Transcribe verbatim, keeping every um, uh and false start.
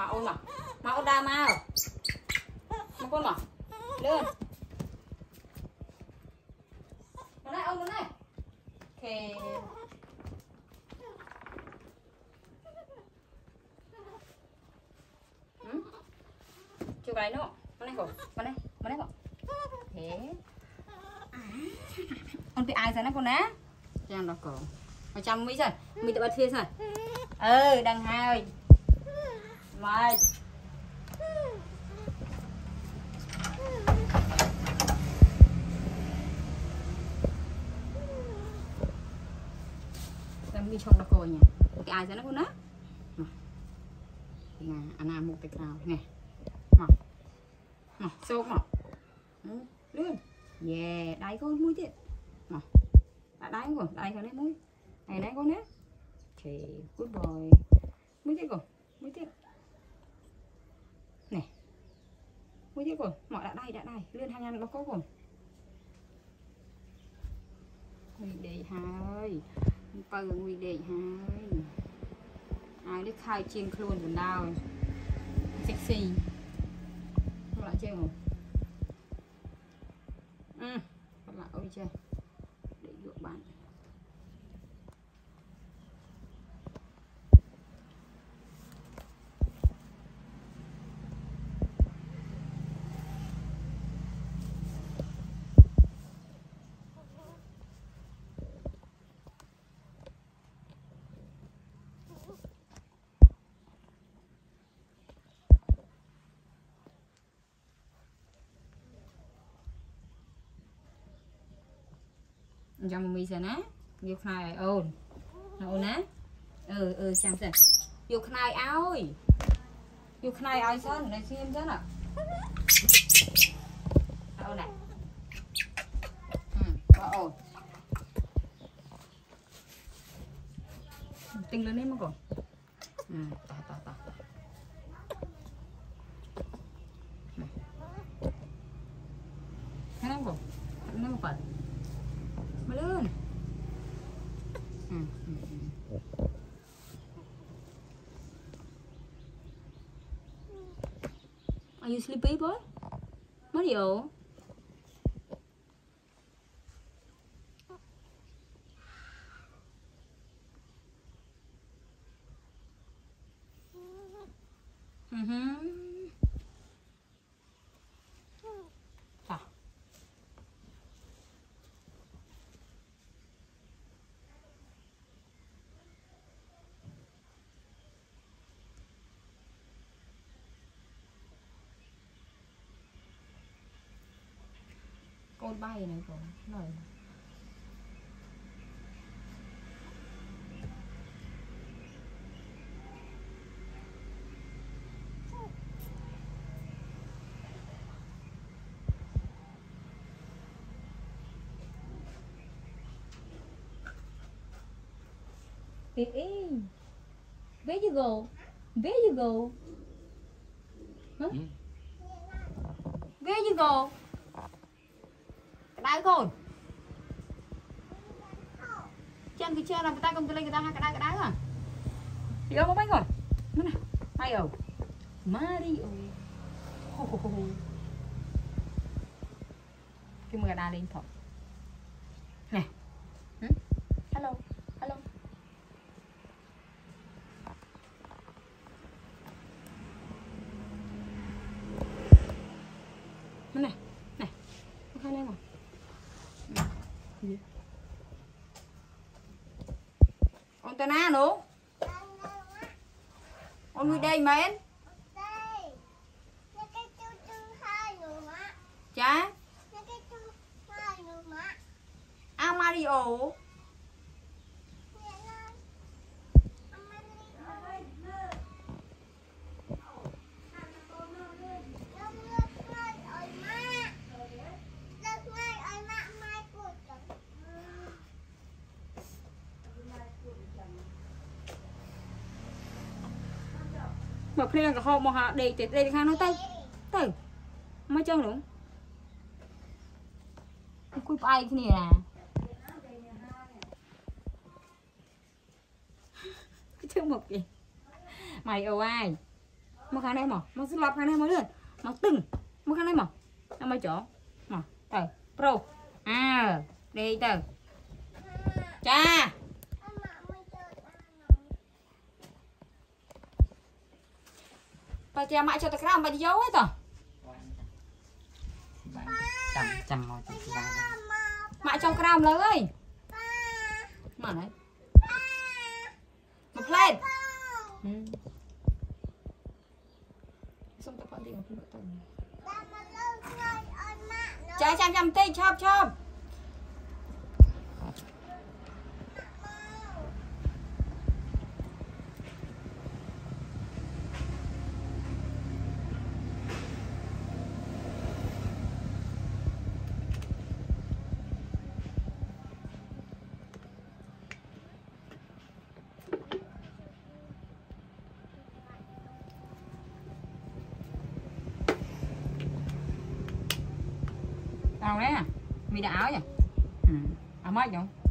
mà ôn mà mà ôn đa mau mà con mà lên nó này ôn nó này ok ừ? Chưa cái nữa con này cổ con này con này cổ thế con bị ai ra nó con ná trang đó cổ mà chăm mấy rồi mình tự bắt thiên rồi ừ đằng hai mày đang đi trong đó coi nhỉ cái ai ra nó con á nè anh làm một cái nào nè mà mà sâu mà lươn yeah đáy con mũiទៀតmà đã đáy rồi đáy con đấy mũi này đấy con đấy thì good boy mũi tiếp rồi mũi tiếp nè mũi tiếp rồi mọi đã đây đã đây lươn hai ngàn nó có rồi nguy đề hai bờ nguy đề hai ai đi khai chiên luôn rồi nào sexy không lại chưa không ừ còn lại ôi chưa để dụ bạn trong mì giờ ná vô khai ôn ôn á ừ ừ sang xem vô khai ơi vô khai ơi sao này xem thế nào ôn này ừ quá ôn tinh lên đấy mà còn ừ tao tao tao thấy không còn nó một phần mà lên ừ, ừ, ừ. Are you sleepy boy? Mario? Uh-huh. À. Con bay này còn lời Baby, where you go? Where you go? Huh? Mm. Where you go? Cái đáy con. Chân cái chân là người ta không tôi lên người ta hai cái đáy cái đáy à? Đi đâu có bánh rồi? Mất này. Mario. Mario. Ho ho ho. Cái mưa đá lên thôi. Nè. Hmm? Hello. Hello. Mất này. Này. Không khai lên rồi. Gì? Ông ta na nữa. Ông đi đây mà em. Chá. À Mario. Mà khi là họ mà họ để để để khang nó tay tay mới chân đúng cúi bay cái này à cái chương mục gì mày ồ ai mà khang này mà mà xin lọc khang này mà lươn mà từng mà khang này mà nó mới chỗ mà từ pro à đi từ cha bà cha mãi cho ta cái bà đi dấu ấy tao chăm chăm ngồi chị ra mãi cho cái lời ơi mà đấy một lên ừ. Xong tập đi trái chăm chăm tê chop chop đâu đấy à mì đã áo vậy ừ. À mới không